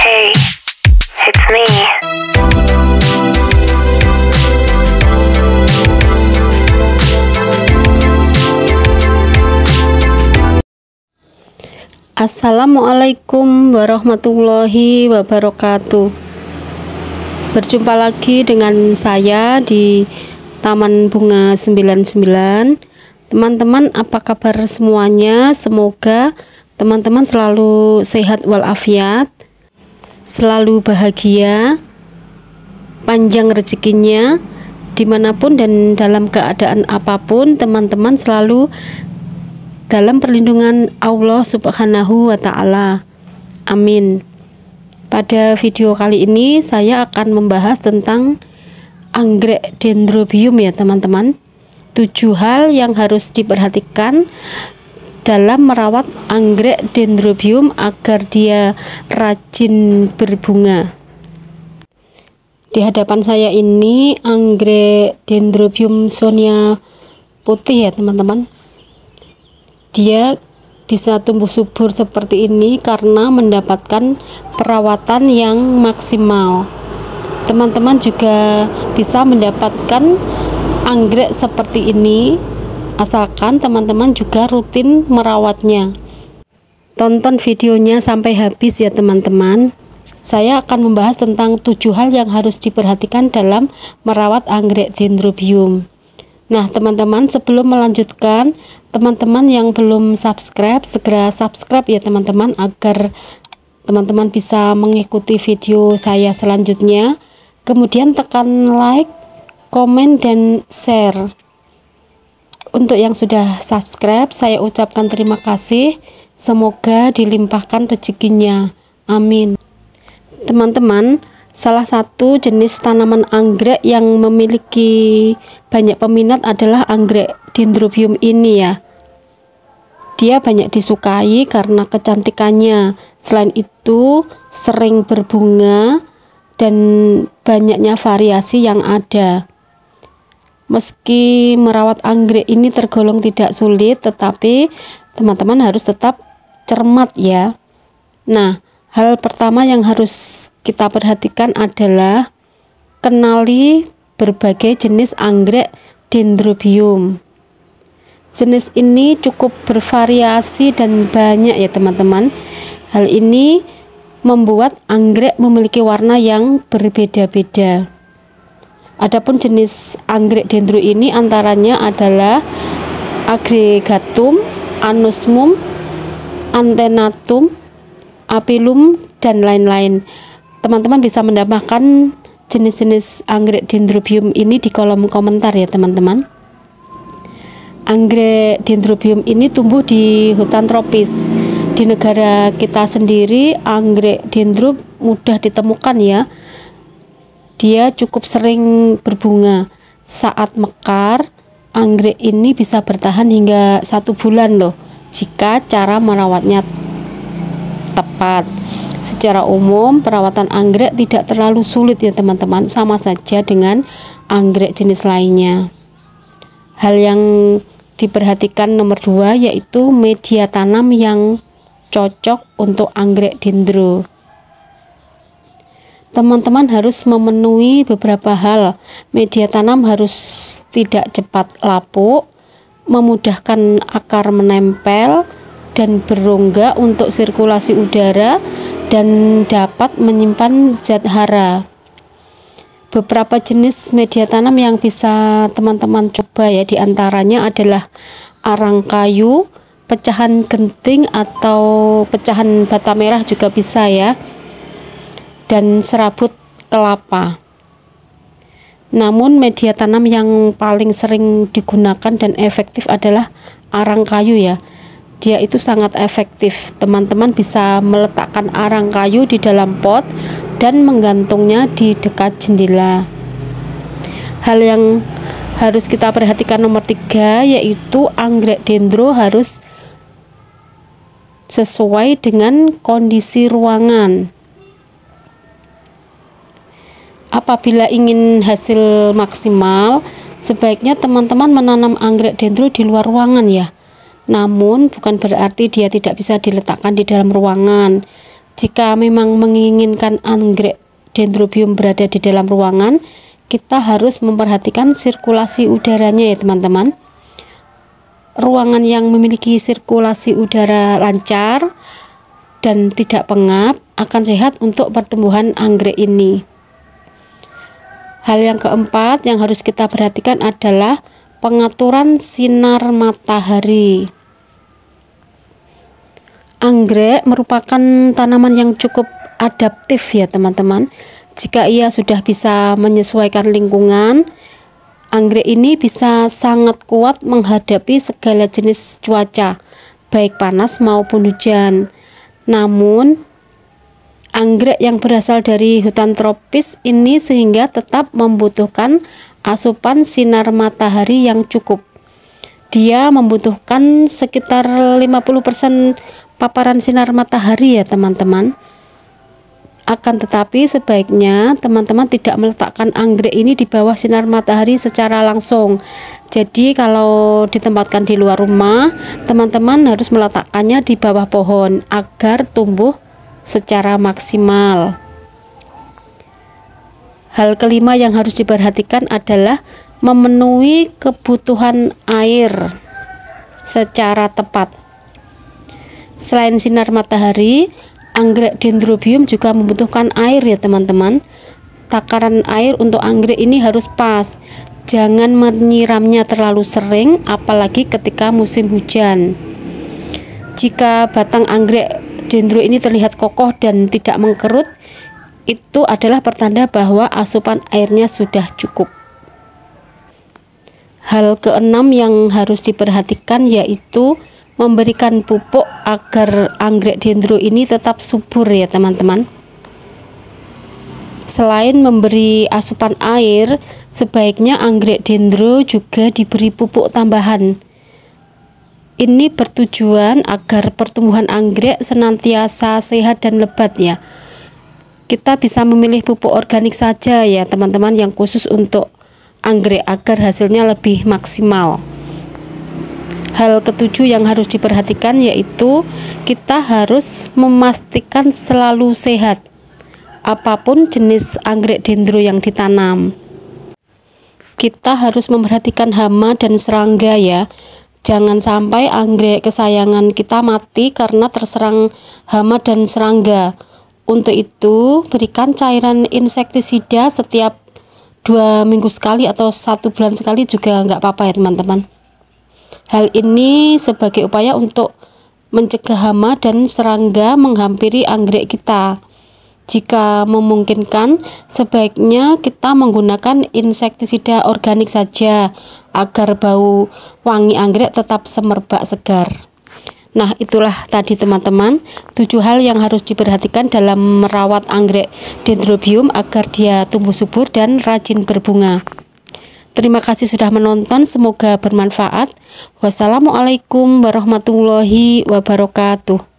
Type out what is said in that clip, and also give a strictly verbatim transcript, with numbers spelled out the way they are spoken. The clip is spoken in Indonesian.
Hey, it's me. Assalamualaikum warahmatullahi wabarakatuh. Berjumpa lagi dengan saya di Taman Bunga sembilan puluh sembilan. Teman-teman, apa kabar semuanya? Semoga teman-teman selalu sehat walafiat, selalu bahagia, panjang rezekinya, dimanapun dan dalam keadaan apapun, teman-teman selalu dalam perlindungan Allah Subhanahu wa Ta'ala. Amin. Pada video kali ini saya akan membahas tentang anggrek dendrobium ya teman-teman. Tujuh hal yang harus diperhatikan dalam merawat anggrek dendrobium agar dia rajin berbunga. Di hadapan saya ini anggrek dendrobium zonia putih ya teman-teman. Dia bisa tumbuh subur seperti ini karena mendapatkan perawatan yang maksimal. Teman-teman juga bisa mendapatkan anggrek seperti ini asalkan teman-teman juga rutin merawatnya. Tonton videonya sampai habis ya teman-teman. Saya akan membahas tentang tujuh hal yang harus diperhatikan dalam merawat anggrek dendrobium. Nah teman-teman, sebelum melanjutkan, teman-teman yang belum subscribe segera subscribe ya teman-teman, agar teman-teman bisa mengikuti video saya selanjutnya. Kemudian tekan like, komen, dan share. Untuk yang sudah subscribe, saya ucapkan terima kasih. Semoga dilimpahkan rezekinya. Amin. Teman-teman, salah satu jenis tanaman anggrek yang memiliki banyak peminat adalah anggrek dendrobium ini ya. Dia banyak disukai karena kecantikannya. Selain itu, sering berbunga dan banyaknya variasi yang ada. Meski merawat anggrek ini tergolong tidak sulit, tetapi teman-teman harus tetap cermat ya. Nah, hal pertama yang harus kita perhatikan adalah kenali berbagai jenis anggrek dendrobium. Jenis ini cukup bervariasi dan banyak ya teman-teman. Hal ini membuat anggrek memiliki warna yang berbeda-beda. Adapun jenis anggrek dendro ini antaranya adalah agregatum, anosmum, antenatum, apilum, dan lain-lain. Teman-teman bisa menambahkan jenis-jenis anggrek dendrobium ini di kolom komentar ya teman-teman. Anggrek dendrobium ini tumbuh di hutan tropis. Di negara kita sendiri anggrek dendro mudah ditemukan ya. Dia cukup sering berbunga. Saat mekar, anggrek ini bisa bertahan hingga satu bulan loh, jika cara merawatnya tepat. Secara umum, perawatan anggrek tidak terlalu sulit ya teman-teman, sama saja dengan anggrek jenis lainnya. Hal yang diperhatikan nomor dua yaitu media tanam yang cocok untuk anggrek dendro. Teman-teman harus memenuhi beberapa hal. Media tanam harus tidak cepat lapuk, memudahkan akar menempel dan berongga untuk sirkulasi udara, dan dapat menyimpan zat hara. Beberapa jenis media tanam yang bisa teman-teman coba ya, diantaranya adalah arang kayu, pecahan genting atau pecahan bata merah juga bisa ya, dan serabut kelapa. Namun media tanam yang paling sering digunakan dan efektif adalah arang kayu ya. Dia itu sangat efektif. Teman-teman bisa meletakkan arang kayu di dalam pot dan menggantungnya di dekat jendela. Hal yang harus kita perhatikan nomor tiga yaitu anggrek dendro harus sesuai dengan kondisi ruangan. Apabila ingin hasil maksimal, sebaiknya teman-teman menanam anggrek dendro di luar ruangan ya. Namun bukan berarti dia tidak bisa diletakkan di dalam ruangan. Jika memang menginginkan anggrek Dendrobium berada di dalam ruangan, kita harus memperhatikan sirkulasi udaranya ya teman-teman. Ruangan yang memiliki sirkulasi udara lancar dan tidak pengap akan sehat untuk pertumbuhan anggrek ini. Hal yang keempat yang harus kita perhatikan adalah pengaturan sinar matahari. Anggrek merupakan tanaman yang cukup adaptif ya teman-teman. Jika ia sudah bisa menyesuaikan lingkungan, anggrek ini bisa sangat kuat menghadapi segala jenis cuaca, baik panas maupun hujan. Namun, anggrek yang berasal dari hutan tropis ini sehingga tetap membutuhkan asupan sinar matahari yang cukup. Dia membutuhkan sekitar lima puluh persen paparan sinar matahari ya teman-teman. Akan tetapi sebaiknya teman-teman tidak meletakkan anggrek ini di bawah sinar matahari secara langsung. Jadi kalau ditempatkan di luar rumah, teman-teman harus meletakkannya di bawah pohon agar tumbuh secara maksimal. Hal kelima yang harus diperhatikan adalah memenuhi kebutuhan air secara tepat. Selain sinar matahari, anggrek Dendrobium juga membutuhkan air ya teman-teman. Takaran air untuk anggrek ini harus pas. Jangan menyiramnya terlalu sering, apalagi ketika musim hujan. Jika batang anggrek dendro ini terlihat kokoh dan tidak mengkerut, itu adalah pertanda bahwa asupan airnya sudah cukup. Hal keenam yang harus diperhatikan yaitu memberikan pupuk agar anggrek dendro ini tetap subur ya teman-teman. Selain memberi asupan air, sebaiknya anggrek dendro juga diberi pupuk tambahan. Ini bertujuan agar pertumbuhan anggrek senantiasa sehat dan lebat ya. Kita bisa memilih pupuk organik saja ya teman-teman yang khusus untuk anggrek agar hasilnya lebih maksimal. Hal ketujuh yang harus diperhatikan yaitu kita harus memastikan selalu sehat apapun jenis anggrek dendro yang ditanam. Kita harus memperhatikan hama dan serangga ya. Jangan sampai anggrek kesayangan kita mati karena terserang hama dan serangga. Untuk itu, berikan cairan insektisida setiap dua minggu sekali atau satu bulan sekali juga nggak apa-apa ya teman-teman. Hal ini sebagai upaya untuk mencegah hama dan serangga menghampiri anggrek kita. Jika memungkinkan, sebaiknya kita menggunakan insektisida organik saja agar bau wangi anggrek tetap semerbak segar. Nah, itulah tadi teman-teman tujuh hal yang harus diperhatikan dalam merawat anggrek Dendrobium agar dia tumbuh subur dan rajin berbunga. Terima kasih sudah menonton, semoga bermanfaat. Wassalamualaikum warahmatullahi wabarakatuh.